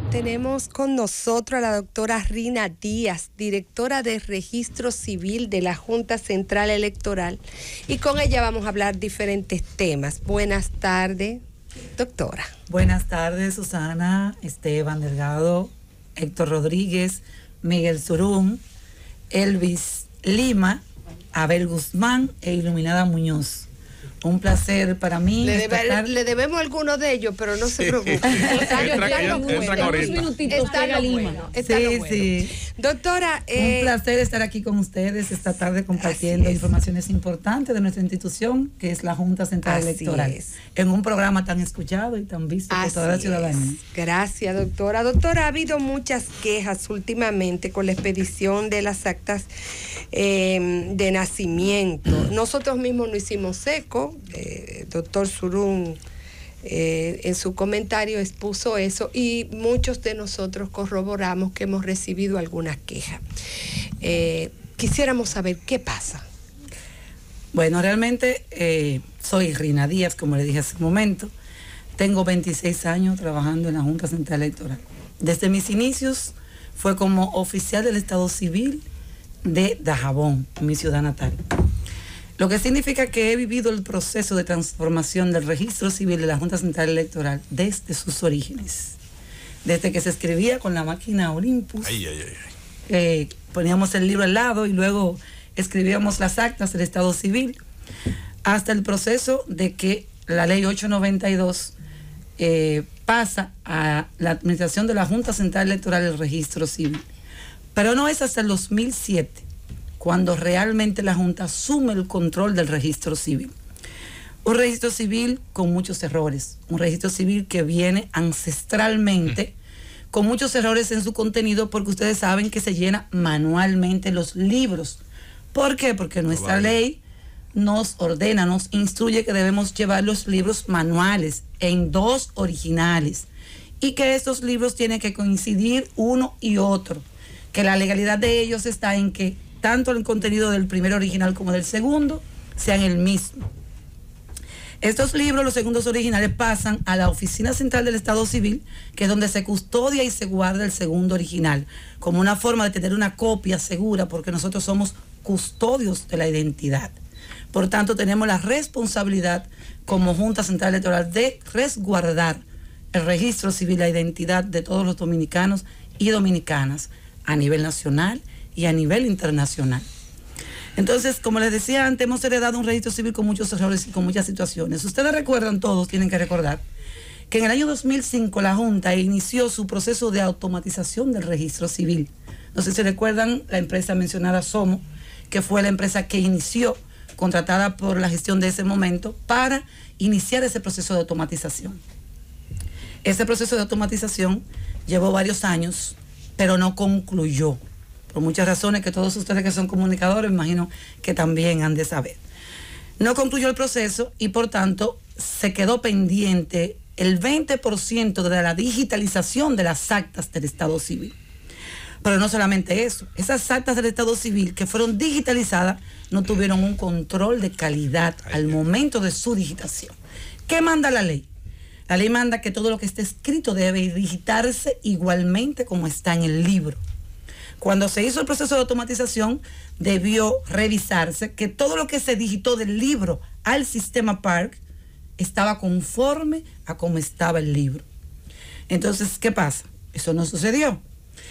Tenemos con nosotros a la doctora Rina Díaz, directora de Registro Civil de la Junta Central Electoral, y con ella vamos a hablar diferentes temas. Buenas tardes, doctora. Buenas tardes, Susana, Esteban Delgado, Héctor Rodríguez, Miguel Surún, Elvis Lima, Abel Guzmán e Iluminada Muñoz. Un placer para mí. Le debemos algunos de ellos, pero no se preocupe. Sí. Doctora, un placer estar aquí con ustedes esta tarde compartiendo informaciones importantes de nuestra institución, que es la Junta Central Electoral, en un programa tan escuchado y tan visto por toda la ciudadanía. Gracias, doctora. Doctora, ha habido muchas quejas últimamente con la expedición de las actas de nacimiento. Nosotros mismos no hicimos eco. Doctor Surún en su comentario expuso eso y muchos de nosotros corroboramos que hemos recibido algunas quejas. Quisiéramos saber qué pasa. Bueno, realmente soy Rina Díaz, como le dije hace un momento. Tengo 26 años trabajando en la Junta Central Electoral. Desde mis inicios fue como oficial del Estado Civil de Dajabón, mi ciudad natal. Lo que significa que he vivido el proceso de transformación del registro civil de la Junta Central Electoral desde sus orígenes. Desde que se escribía con la máquina Olympus, poníamos el libro al lado y luego escribíamos las actas del Estado Civil, hasta el proceso de que la ley 892 pasa a la administración de la Junta Central Electoral del registro civil. Pero no es hasta el 2007 cuando realmente la Junta asume el control del registro civil. Un registro civil con muchos errores, un registro civil que viene ancestralmente con muchos errores en su contenido, porque ustedes saben que se llena manualmente los libros. ¿Por qué? Porque nuestra ley nos ordena, nos instruye que debemos llevar los libros manuales en 2 originales y que estos libros tienen que coincidir uno y otro, que la legalidad de ellos está en que tanto el contenido del primer original como del segundo sean el mismo. Estos libros, los segundos originales, pasan a la Oficina Central del Estado Civil, que es donde se custodia y se guarda el segundo original, como una forma de tener una copia segura, porque nosotros somos custodios de la identidad. Por tanto, tenemos la responsabilidad como Junta Central Electoral de resguardar el registro civil, la identidad de todos los dominicanos y dominicanas a nivel nacional y a nivel internacional. Entonces, como les decía antes, hemos heredado un registro civil con muchos errores y con muchas situaciones. Ustedes recuerdan, todos tienen que recordar, que en el año 2005 la Junta inició su proceso de automatización del registro civil. No sé si recuerdan la empresa mencionada Somo, que fue la empresa que inició, contratada por la gestión de ese momento, para iniciar ese proceso de automatización. Ese proceso de automatización llevó varios años, pero no concluyó, por muchas razones que todos ustedes que son comunicadores, imagino que también han de saber. No concluyó el proceso y por tanto se quedó pendiente el 20% de la digitalización de las actas del Estado Civil. Pero no solamente eso, esas actas del Estado Civil que fueron digitalizadas no tuvieron un control de calidad al momento de su digitación. ¿Qué manda la ley? La ley manda que todo lo que esté escrito debe digitarse igualmente como está en el libro. Cuando se hizo el proceso de automatización, debió revisarse que todo lo que se digitó del libro al sistema PARC estaba conforme a cómo estaba el libro. Entonces, ¿qué pasa? Eso no sucedió.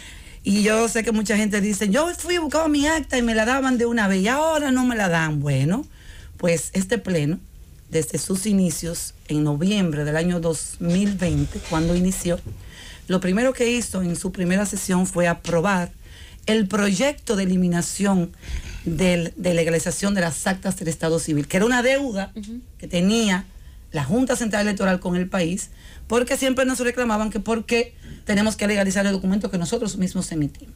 Y yo sé que mucha gente dice, yo fui a buscar mi acta y me la daban de una vez y ahora no me la dan. Bueno, pues este pleno, desde sus inicios, en noviembre del año 2020, cuando inició, lo primero que hizo en su primera sesión fue aprobar el proyecto de eliminación de legalización de las actas del Estado Civil, que era una deuda que tenía la Junta Central Electoral con el país, porque siempre nos reclamaban que por qué tenemos que legalizar el documento que nosotros mismos emitimos.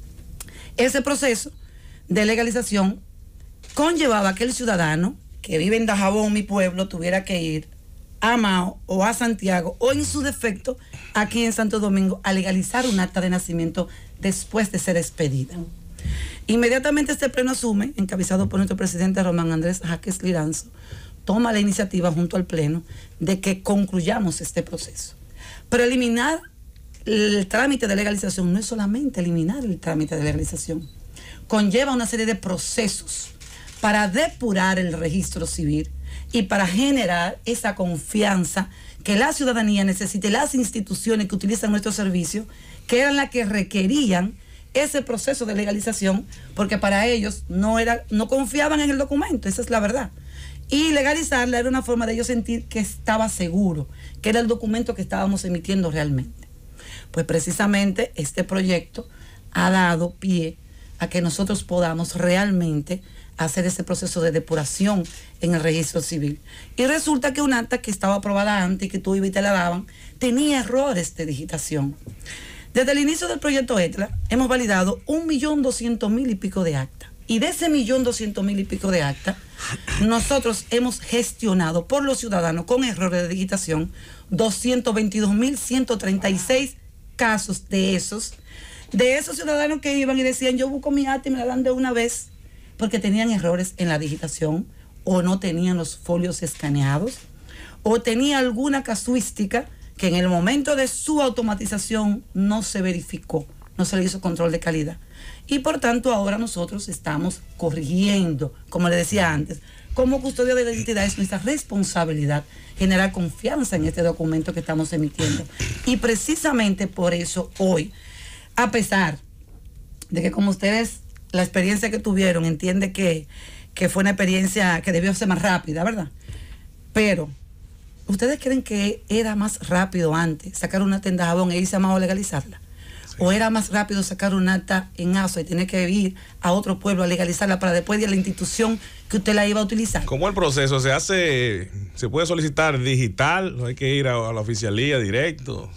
Ese proceso de legalización conllevaba que el ciudadano que vive en Dajabón, mi pueblo, tuviera que ir a Mao o a Santiago o en su defecto aquí en Santo Domingo a legalizar un acta de nacimiento después de ser expedida. Inmediatamente este pleno asume, encabezado por nuestro presidente Román Andrés Jaques Liranzo, toma la iniciativa junto al pleno de que concluyamos este proceso. Pero eliminar el trámite de legalización no es solamente eliminar el trámite de legalización, conlleva una serie de procesos para depurar el registro civil y para generar esa confianza que la ciudadanía necesita y las instituciones que utilizan nuestros servicios, que eran las que requerían ese proceso de legalización, porque para ellos no confiaban en el documento, esa es la verdad. Y legalizarla era una forma de ellos sentir que estaba seguro, que era el documento que estábamos emitiendo realmente. Pues precisamente este proyecto ha dado pie a que nosotros podamos realmente hacer ese proceso de depuración en el registro civil. Y resulta que un acta que estaba aprobada antes y que tú ibas y te la daban, tenía errores de digitación. Desde el inicio del proyecto ETLA hemos validado 1.200.000 y pico de actas. Y de ese 1.200.000 y pico de actas, nosotros hemos gestionado por los ciudadanos con errores de digitación 222.136 casos de esos ciudadanos que iban y decían, yo busco mi acta y me la dan de una vez, porque tenían errores en la digitación, o no tenían los folios escaneados, o tenía alguna casuística que en el momento de su automatización no se verificó, no se le hizo control de calidad. Y por tanto ahora nosotros estamos corrigiendo, como le decía antes, como custodia de la identidad es nuestra responsabilidad generar confianza en este documento que estamos emitiendo. Y precisamente por eso hoy, a pesar de que como ustedes, la experiencia que tuvieron, entiende que fue una experiencia que debió ser más rápida, ¿verdad? Pero, ¿ustedes creen que era más rápido antes sacar una acta en Dajabón e irse a Mao a legalizarla? Sí. ¿O era más rápido sacar una acta en Aso y tener que ir a otro pueblo a legalizarla para después de la institución que usted la iba a utilizar? ¿Cómo el proceso se puede solicitar digital? ¿No hay que ir a la oficialía directo?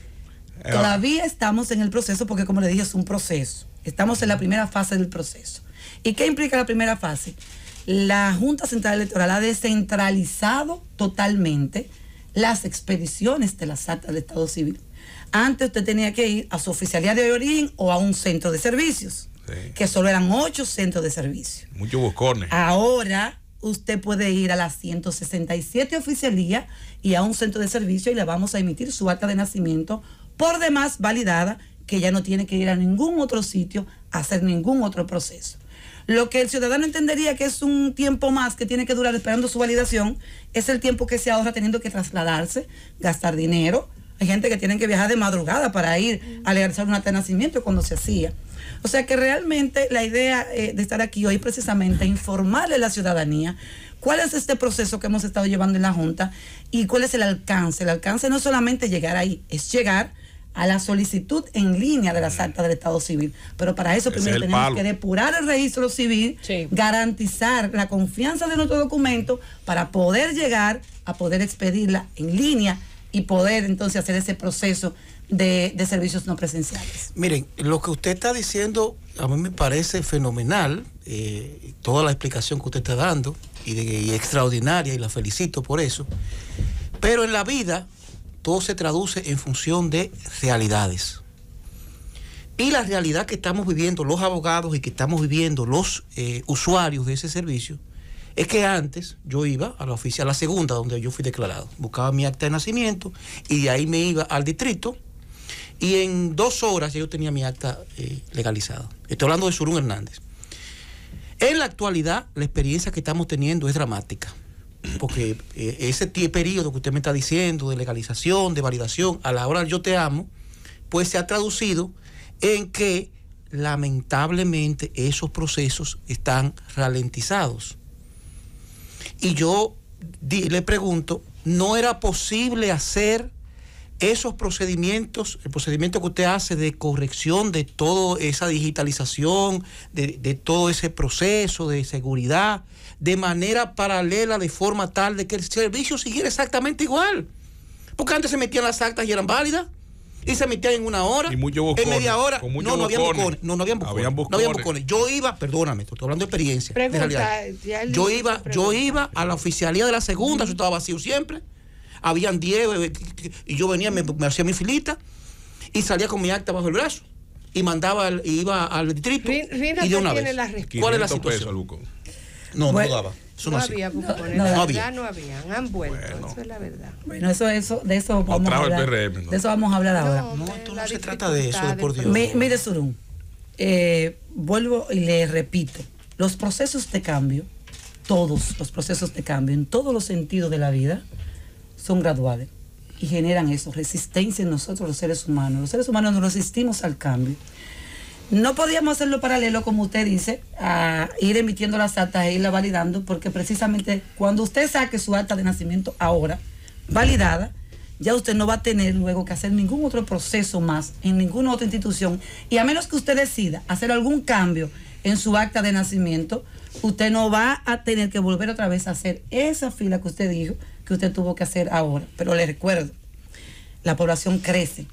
Todavía estamos en el proceso porque, como le dije, es un proceso. Estamos en la primera fase del proceso. ¿Y qué implica la primera fase? La Junta Central Electoral ha descentralizado totalmente las expediciones de las actas del Estado Civil. Antes usted tenía que ir a su oficialía de origen o a un centro de servicios, sí, que solo eran 8 centros de servicio. Muchos buscones. Ahora usted puede ir a las 167 oficialías y a un centro de servicio y le vamos a emitir su acta de nacimiento por demás validada, que ya no tiene que ir a ningún otro sitio a hacer ningún otro proceso. Lo que el ciudadano entendería que es un tiempo más que tiene que durar esperando su validación, es el tiempo que se ahorra teniendo que trasladarse, gastar dinero. Hay gente que tiene que viajar de madrugada para ir a legalizar un acta de nacimiento cuando se hacía. O sea que realmente la idea de estar aquí hoy precisamente informarle a la ciudadanía cuál es este proceso que hemos estado llevando en la Junta y cuál es el alcance. El alcance no es solamente llegar ahí, es llegar a la solicitud en línea de las actas del Estado Civil. Pero para eso primero tenemos que depurar el registro civil, sí, garantizar la confianza de nuestro documento para poder llegar a poder expedirla en línea y poder entonces hacer ese proceso de servicios no presenciales. Miren, lo que usted está diciendo a mí me parece fenomenal, toda la explicación que usted está dando y extraordinaria, y la felicito por eso, pero en la vida todo se traduce en función de realidades. Y la realidad que estamos viviendo los abogados y que estamos viviendo los usuarios de ese servicio es que antes yo iba a la oficina, a la segunda donde yo fui declarado, buscaba mi acta de nacimiento y de ahí me iba al distrito y en 2 horas ya yo tenía mi acta legalizada. Estoy hablando de Surún Hernández. En la actualidad la experiencia que estamos teniendo es dramática, porque ese periodo que usted me está diciendo de legalización, de validación, a la hora del yo te amo, pues se ha traducido en que lamentablemente esos procesos están ralentizados. Y yo le pregunto, ¿no era posible hacer esos procedimientos, el procedimiento que usted hace de corrección de toda esa digitalización, de todo ese proceso de seguridad, de manera paralela, de forma tal de que el servicio siguiera exactamente igual? Porque antes se metían las actas y eran válidas, y se metían en 1 hora, y buscones, en media hora. No había buscones. No habían buscones. Yo iba, perdóname, estoy hablando de experiencia. Yo iba a la oficialía de la segunda, eso estaba vacío siempre. Habían 10, y yo venía, me hacía mi filita, y salía con mi acta bajo el brazo, y iba al distrito, y de una vez. La respuesta. ¿Cuál es la situación? No bueno, daba. Eso no no había hacía. cupones, no la había. verdad no habían, han vuelto, Bueno. eso es la verdad. Bueno, de eso vamos a trajo el hablar. PRM, ¿no? De eso vamos a hablar ahora. No, esto no la se trata de eso, de por dificultad Dios. del Mire, Surún, vuelvo y le repito, los procesos de cambio, todos los procesos de cambio, en todos los sentidos de la vida, son graduales y generan eso, resistencia en nosotros los seres humanos. Los seres humanos nos resistimos al cambio. No podíamos hacerlo paralelo, como usted dice, a ir emitiendo las actas e irla validando, porque precisamente cuando usted saque su acta de nacimiento ahora, validada, ya usted no va a tener luego que hacer ningún otro proceso más en ninguna otra institución, y a menos que usted decida hacer algún cambio en su acta de nacimiento, usted no va a tener que volver otra vez a hacer esa fila que usted dijo que usted tuvo que hacer ahora. Pero le recuerdo, la población crece.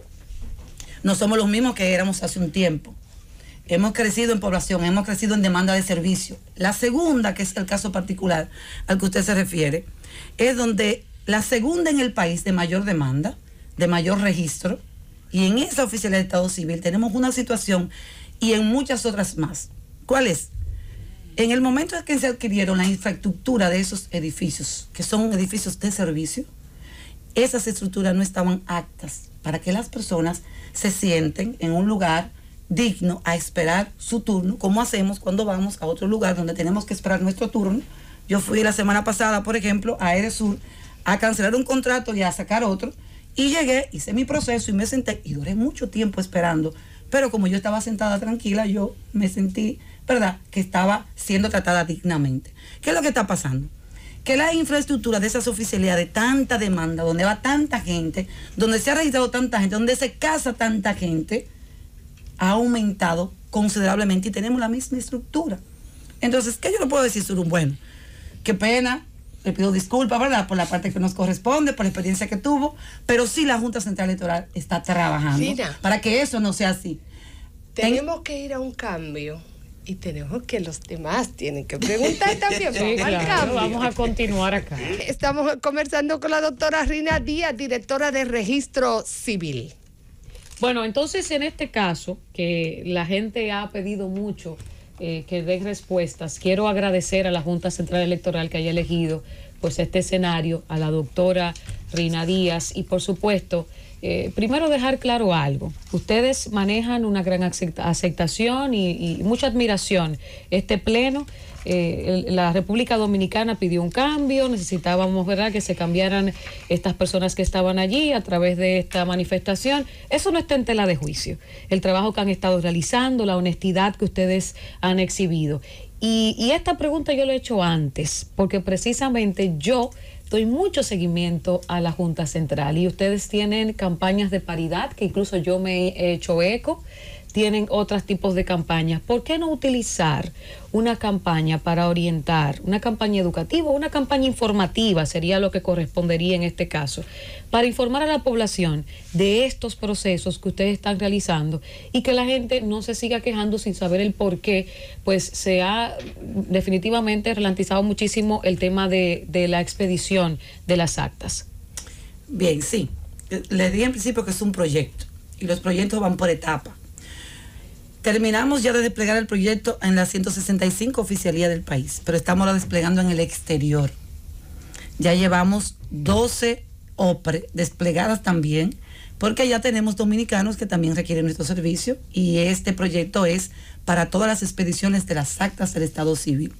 No somos los mismos que éramos hace un tiempo. Hemos crecido en población, hemos crecido en demanda de servicio. La segunda, que es el caso particular al que usted se refiere, es donde la segunda en el país de mayor demanda, de mayor registro, y en esa oficialidad de Estado Civil tenemos una situación y en muchas otras más. ¿Cuál es? En el momento en que se adquirieron la infraestructura de esos edificios, que son edificios de servicio, esas estructuras no estaban aptas para que las personas se sienten en un lugar digno a esperar su turno, como hacemos cuando vamos a otro lugar donde tenemos que esperar nuestro turno. Yo fui la semana pasada, por ejemplo, a Edesur a cancelar un contrato y a sacar otro, y llegué, hice mi proceso y me senté y duré mucho tiempo esperando, pero como yo estaba sentada tranquila, yo me sentí, ¿verdad?, que estaba siendo tratada dignamente. ¿Qué es lo que está pasando? Que la infraestructura de esas oficialidades, tanta demanda, donde va tanta gente, donde se ha registrado tanta gente, donde se casa tanta gente, ha aumentado considerablemente y tenemos la misma estructura. Entonces, ¿qué yo le puedo decir, Surún? Bueno, qué pena, le pido disculpas, ¿verdad?, por la parte que nos corresponde, por la experiencia que tuvo, pero sí la Junta Central Electoral está trabajando para que eso no sea así. Tenemos que ir a un cambio y tenemos que los demás tienen que preguntar también. Sí, Vamos al claro, cambio. vamos a continuar acá. Estamos conversando con la doctora Rina Díaz, directora de Registro Civil. Bueno, entonces en este caso, que la gente ha pedido mucho que dé respuestas, quiero agradecer a la Junta Central Electoral que haya elegido pues este escenario, a la doctora Rina Díaz, y por supuesto, primero dejar claro algo. Ustedes manejan una gran aceptación y mucha admiración. Este pleno, la República Dominicana pidió un cambio, necesitábamos, ¿verdad?, que se cambiaran estas personas que estaban allí a través de esta manifestación. Eso no está en tela de juicio. El trabajo que han estado realizando, la honestidad que ustedes han exhibido. Y esta pregunta yo la he hecho antes, porque precisamente yo doy mucho seguimiento a la Junta Central y ustedes tienen campañas de paridad, que incluso yo me he hecho eco, tienen otros tipos de campañas. ¿Por qué no utilizar una campaña para orientar, una campaña educativa, una campaña informativa, sería lo que correspondería en este caso, para informar a la población de estos procesos que ustedes están realizando y que la gente no se siga quejando sin saber el por qué? Pues se ha definitivamente ralentizado muchísimo el tema de la expedición de las actas. Bien, sí. Le dije en principio que es un proyecto y los proyectos van por etapas. Terminamos ya de desplegar el proyecto en las 165 oficialías del país, pero estamos ahora desplegando en el exterior. Ya llevamos 12 OPRE desplegadas también, porque ya tenemos dominicanos que también requieren nuestro servicio, y este proyecto es para todas las expediciones de las actas del Estado Civil.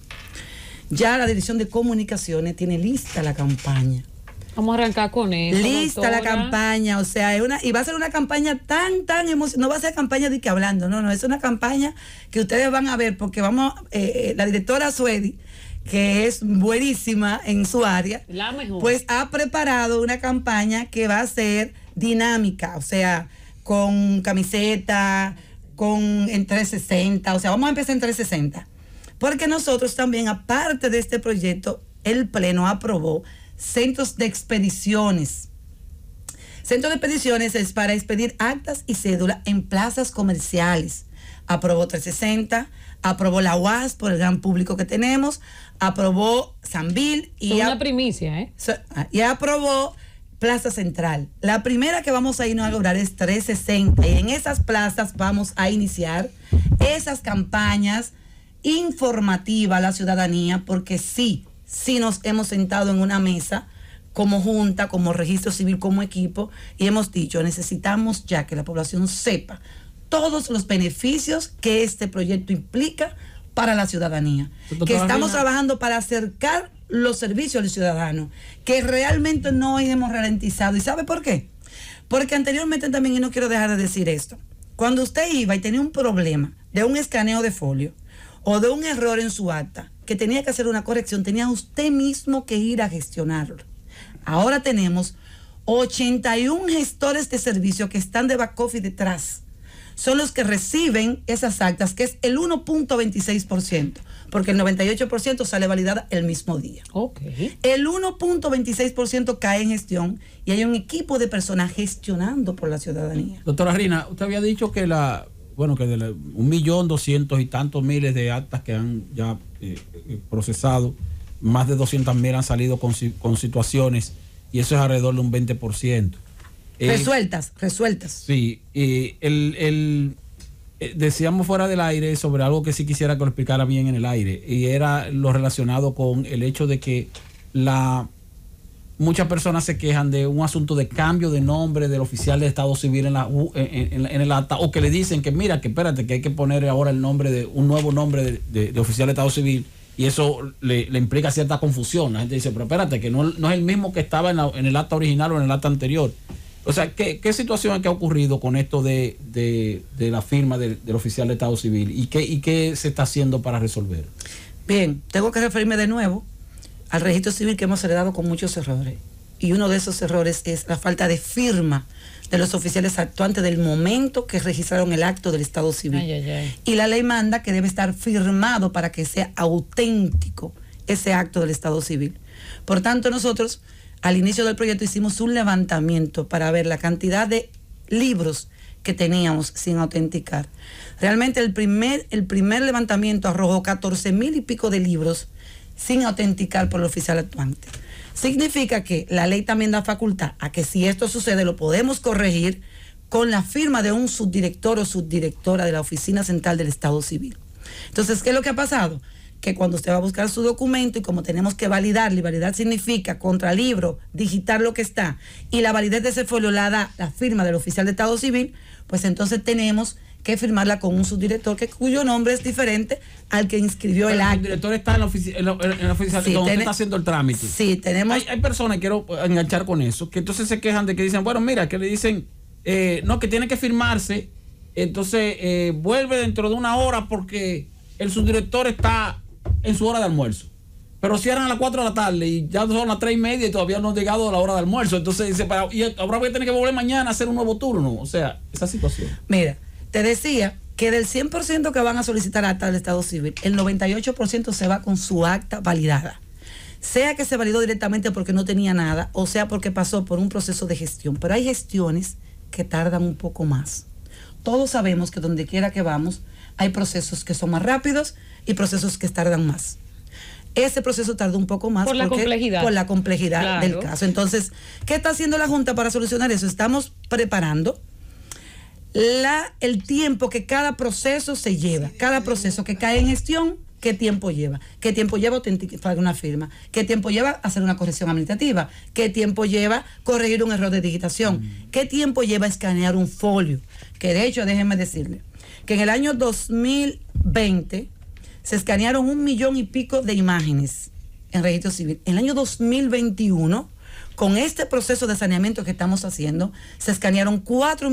Ya la Dirección de Comunicaciones tiene lista la campaña. Vamos a arrancar con eso. Lista la campaña, o sea, y va a ser una campaña tan emocionante. No va a ser campaña de que hablando, no, es una campaña que ustedes van a ver, porque vamos, la directora Suedi, que es buenísima en su área, la mejor, pues ha preparado una campaña que va a ser dinámica, o sea, con camiseta, en 360, o sea, vamos a empezar en 360, porque nosotros también, aparte de este proyecto, el Pleno aprobó centros de expediciones. Centros de expediciones es para expedir actas y cédula en plazas comerciales. Aprobó 360, aprobó la UAS por el gran público que tenemos, aprobó Sanvil y una primicia, y aprobó Plaza Central. La primera que vamos a irnos a lograr es 360, y en esas plazas vamos a iniciar esas campañas informativas a la ciudadanía, porque sí sí nos hemos sentado en una mesa como junta, como registro civil, como equipo, y hemos dicho, necesitamos ya que la población sepa todos los beneficios que este proyecto implica para la ciudadanía. Que estamos trabajando para acercar los servicios al ciudadano, que realmente no hemos ralentizado. ¿Y sabe por qué? Porque anteriormente también, y no quiero dejar de decir esto, cuando usted iba y tenía un problema de un escaneo de folio o de un error en su acta, que tenía que hacer una corrección, tenía usted mismo que ir a gestionarlo. Ahora tenemos 81 gestores de servicio que están de back office detrás. Son los que reciben esas actas, que es el 1.26%, porque el 98% sale validada el mismo día. Okay. El 1.26% cae en gestión y hay un equipo de personas gestionando por la ciudadanía. Doctora Rina, usted había dicho que que de 1.200.000 y tantos miles de actas que han ya procesado, más de 200.000 han salido con situaciones, y eso es alrededor de un 20%. Resueltas. Sí, decíamos fuera del aire sobre algo que sí quisiera que lo explicara bien en el aire, y era lo relacionado con el hecho de que muchas personas se quejan de un asunto de cambio de nombre del oficial de Estado Civil en el acta, o que le dicen que mira, que espérate, que hay que poner ahora el nombre de un nuevo nombre de oficial de Estado Civil, y eso le implica cierta confusión. La gente dice, pero espérate, que no es el mismo que estaba en el acta original o en el acta anterior. O sea, ¿qué situación es que ha ocurrido con esto de la firma del oficial de Estado Civil? ¿Y qué se está haciendo para resolver? Bien, tengo que referirme de nuevo al registro civil, que hemos heredado con muchos errores. Y uno de esos errores es la falta de firma de los oficiales actuantes del momento que registraron el acto del Estado Civil. Y la ley manda que debe estar firmado para que sea auténtico ese acto del Estado Civil. Por tanto, nosotros al inicio del proyecto hicimos un levantamiento para ver la cantidad de libros que teníamos sin autenticar. Realmente el primer levantamiento arrojó 14,000 y pico de libros sin autenticar por el oficial actuante. Significa que la ley también da facultad a que si esto sucede lo podemos corregir con la firma de un subdirector o subdirectora de la Oficina Central del Estado Civil. Entonces, ¿qué es lo que ha pasado? Que cuando usted va a buscar su documento, y como tenemos que validarlo, y validar significa contra libro, digitar lo que está, y la validez de ese folio la da la firma del oficial de Estado Civil, pues entonces tenemos que firmarla con un subdirector cuyo nombre es diferente al que inscribió el acto. El subdirector está en la oficina sí, donde está haciendo el trámite. Sí, tenemos. Hay personas, quiero enganchar con eso, que entonces se quejan de que dicen, bueno, mira, que le dicen, no, que tiene que firmarse, entonces vuelve dentro de una hora porque el subdirector está en su hora de almuerzo. Pero cierran a las 4 de la tarde y ya son las 3:30 y todavía no han llegado a la hora de almuerzo. Entonces dice, y ahora voy a tener que volver mañana a hacer un nuevo turno. O sea, esa situación. Mira, te decía que del 100% que van a solicitar acta del Estado Civil, el 98% se va con su acta validada. Sea que se validó directamente porque no tenía nada, o sea porque pasó por un proceso de gestión. Pero hay gestiones que tardan un poco más. Todos sabemos que donde quiera que vamos, hay procesos que son más rápidos y procesos que tardan más. Ese proceso tardó un poco más por la complejidad claro. Del caso. Entonces, ¿qué está haciendo la Junta para solucionar eso? Estamos preparando el tiempo que cada proceso se lleva, cada proceso que cae en gestión, ¿qué tiempo lleva? ¿Qué tiempo lleva autenticar una firma? ¿Qué tiempo lleva hacer una corrección administrativa? ¿Qué tiempo lleva corregir un error de digitación? ¿Qué tiempo lleva escanear un folio? Que de hecho, déjenme decirle que en el año 2020 se escanearon 1 millón y pico de imágenes en registro civil. En el año 2021, con este proceso de saneamiento que estamos haciendo, se escanearon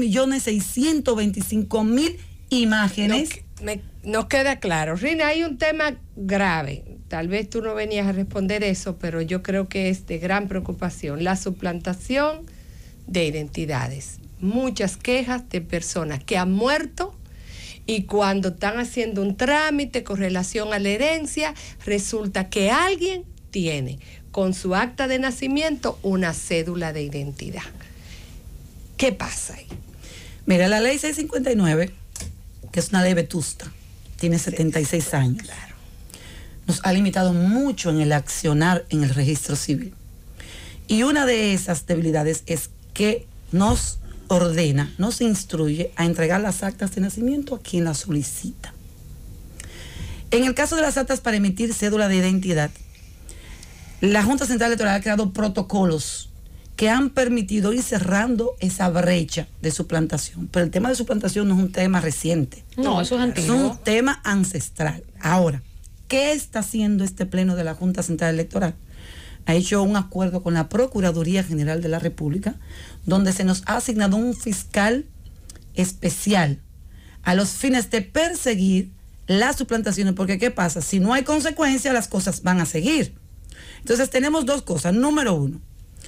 4.625.000 imágenes. Nos queda claro. Rina, hay un tema grave. Tal vez tú no venías a responder eso, pero yo creo que es de gran preocupación. La suplantación de identidades. Muchas quejas de personas que han muerto y cuando están haciendo un trámite con relación a la herencia, resulta que alguien tiene con su acta de nacimiento una cédula de identidad. ¿Qué pasa ahí? Mira, la ley 659, que es una ley vetusta, tiene 76 años. Claro. Nos ha limitado mucho en el accionar en el registro civil. Y una de esas debilidades es que nos ordena, nos instruye a entregar las actas de nacimiento a quien las solicita. En el caso de las actas para emitir cédula de identidad, La Junta Central Electoral ha creado protocolos que han permitido ir cerrando esa brecha de suplantación. Pero el tema de suplantación no es un tema reciente. No, eso es antiguo. Es un tema ancestral. Ahora, ¿qué está haciendo este pleno de la Junta Central Electoral? Ha hecho un acuerdo con la Procuraduría General de la República, donde se nos ha asignado un fiscal especial a los fines de perseguir las suplantaciones, porque ¿qué pasa? Si no hay consecuencia, las cosas van a seguir. Entonces tenemos dos cosas. Número uno,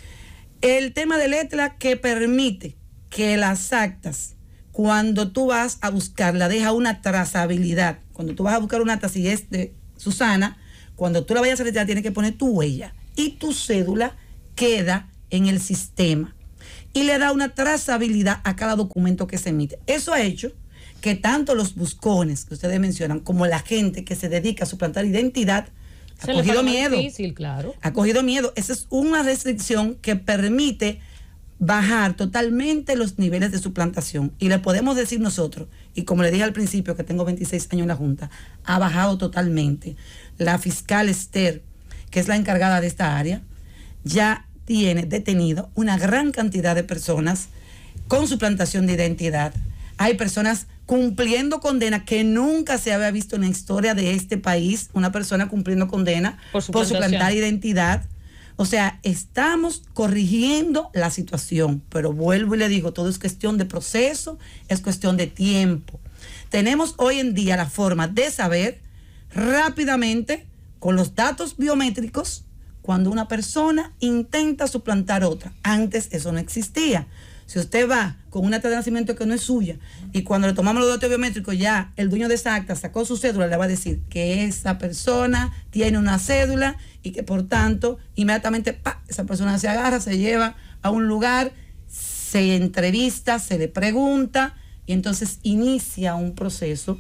el tema de letra que permite que las actas, cuando tú vas a buscarla, deja una trazabilidad. Cuando tú vas a buscar una acta, si es de Susana, cuando tú la vayas a retirar, tienes que poner tu huella y tu cédula queda en el sistema y le da una trazabilidad a cada documento que se emite. Eso ha hecho que tanto los buscones que ustedes mencionan como la gente que se dedica a suplantar identidad ha cogido miedo. Difícil, claro. Ha cogido miedo. Esa es una restricción que permite bajar totalmente los niveles de suplantación. Y le podemos decir nosotros, y como le dije al principio que tengo 26 años en la Junta, ha bajado totalmente. La fiscal Esther, que es la encargada de esta área, ya tiene detenido una gran cantidad de personas con suplantación de identidad. Hay personas cumpliendo condena que nunca se había visto en la historia de este país, una persona cumpliendo condena por suplantar identidad. O sea, estamos corrigiendo la situación, pero vuelvo y le digo, todo es cuestión de proceso, es cuestión de tiempo. Tenemos hoy en día la forma de saber rápidamente, con los datos biométricos, cuando una persona intenta suplantar otra. Antes eso no existía. Si usted va con un acta de nacimiento que no es suya y cuando le tomamos los datos biométricos ya el dueño de esa acta sacó su cédula, le va a decir que esa persona tiene una cédula y que por tanto inmediatamente esa persona se agarra, se lleva a un lugar, se entrevista, se le pregunta y entonces inicia un proceso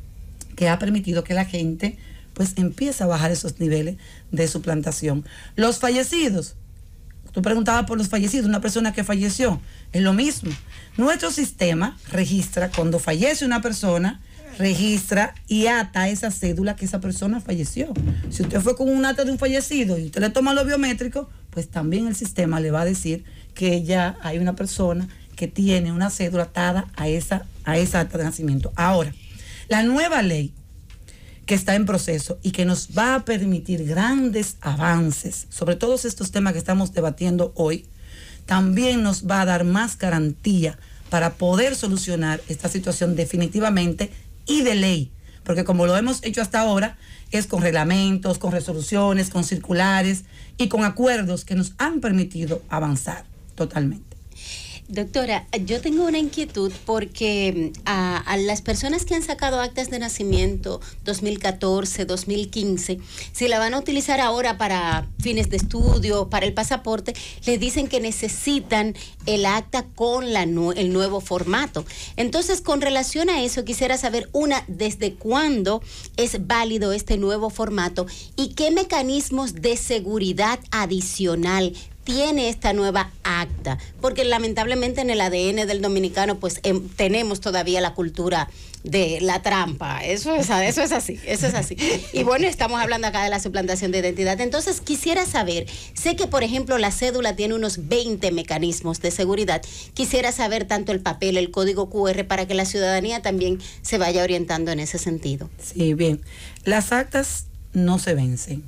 que ha permitido que la gente pues empiece a bajar esos niveles de suplantación. Los fallecidos, tú preguntabas por los fallecidos, una persona que falleció, es lo mismo. Nuestro sistema registra, cuando fallece una persona, registra y ata esa cédula que esa persona falleció. Si usted fue con un acta de un fallecido y usted le toma lo biométrico, pues también el sistema le va a decir que ya hay una persona que tiene una cédula atada a esa acta de nacimiento. Ahora, la nueva ley que está en proceso y que nos va a permitir grandes avances sobre todos estos temas que estamos debatiendo hoy, también nos va a dar más garantía para poder solucionar esta situación definitivamente y de ley, porque como lo hemos hecho hasta ahora, es con reglamentos, con resoluciones, con circulares y con acuerdos que nos han permitido avanzar totalmente. Doctora, yo tengo una inquietud porque a las personas que han sacado actas de nacimiento 2014, 2015, si la van a utilizar ahora para fines de estudio, para el pasaporte, les dicen que necesitan el acta con el nuevo formato. Entonces, con relación a eso, quisiera saber, ¿desde cuándo es válido este nuevo formato y qué mecanismos de seguridad adicional tiene esta nueva acta? Porque lamentablemente en el ADN del dominicano pues tenemos todavía la cultura de la trampa. Eso es así. Y bueno, estamos hablando acá de la suplantación de identidad. Entonces quisiera saber, sé que por ejemplo la cédula tiene unos 20 mecanismos de seguridad. Quisiera saber tanto el papel, el código QR, para que la ciudadanía también se vaya orientando en ese sentido. Sí, bien. Las actas no se vencen.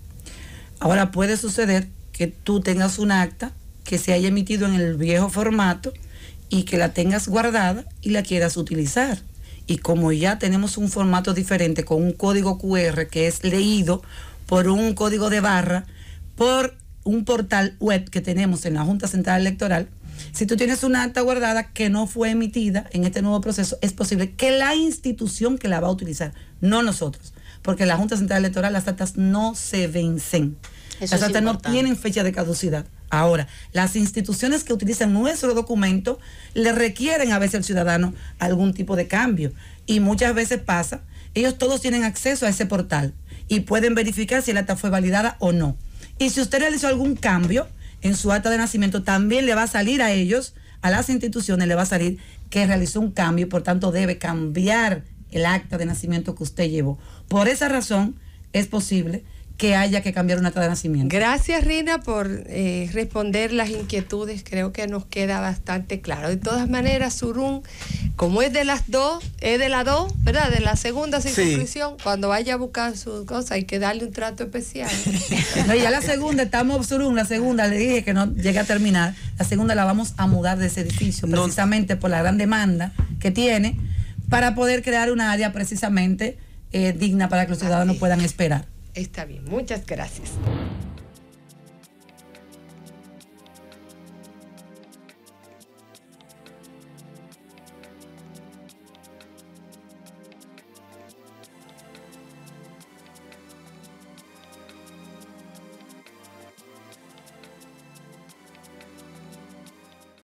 Ahora puede suceder que tú tengas un acta que se haya emitido en el viejo formato y que la tengas guardada y la quieras utilizar. Y como ya tenemos un formato diferente con un código QR que es leído por un código de barra, por un portal web que tenemos en la Junta Central Electoral, si tú tienes una acta guardada que no fue emitida en este nuevo proceso, es posible que la institución que la va a utilizar, no nosotros, porque en la Junta Central Electoral las actas no se vencen. Las actas no tienen fecha de caducidad. Ahora, las instituciones que utilizan nuestro documento le requieren a veces al ciudadano algún tipo de cambio. Y muchas veces pasa, ellos todos tienen acceso a ese portal y pueden verificar si el acta fue validada o no. Y si usted realizó algún cambio en su acta de nacimiento, también le va a salir a ellos, a las instituciones, le va a salir que realizó un cambio y por tanto debe cambiar el acta de nacimiento que usted llevó. Por esa razón es posible que haya que cambiar un acta de nacimiento. Gracias, Rina, por responder las inquietudes. Creo que nos queda bastante claro. De todas maneras, Surún, como es de las dos, ¿verdad? De la segunda circunscripción, cuando vaya a buscar su cosa, hay que darle un trato especial. No, ya la segunda, estamos Surún, la segunda, le dije que no llegue a terminar. La segunda la vamos a mudar de ese edificio, precisamente por la gran demanda que tiene, para poder crear una área precisamente digna para que los ciudadanos puedan esperar. Está bien, muchas gracias.